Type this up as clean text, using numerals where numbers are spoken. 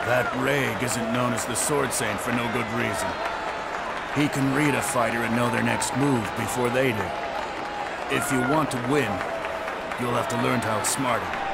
That Reig isn't known as the Sword Saint for no good reason. He can read a fighter and know their next move before they do. If you want to win, you'll have to learn to outsmart him.